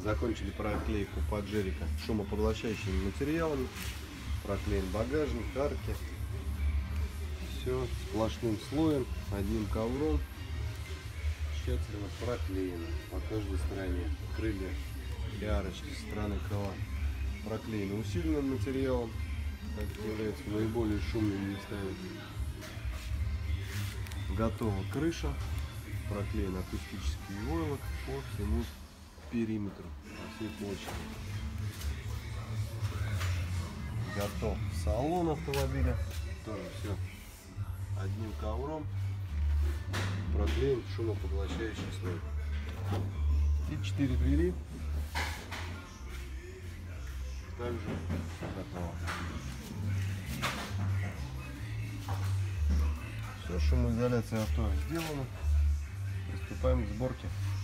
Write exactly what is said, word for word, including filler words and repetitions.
Закончили проклейку поджерика шумопоглощающими материалами. Проклеен багажник, арки. Все сплошным слоем, одним ковром. Тщательно проклеено по каждой стороне. Крылья и арочки со стороны крыла проклеены усиленным материалом, как является наиболее шумными местами. Готова крыша. Проклеен акустический войлок по всему периметру, по всей площади. Готов салон автомобиля. Тоже все одним ковром. Проклеен шумопоглощающий слой. И четыре двери также готово. Все, шумоизоляция авто сделана. Приступаем к сборке.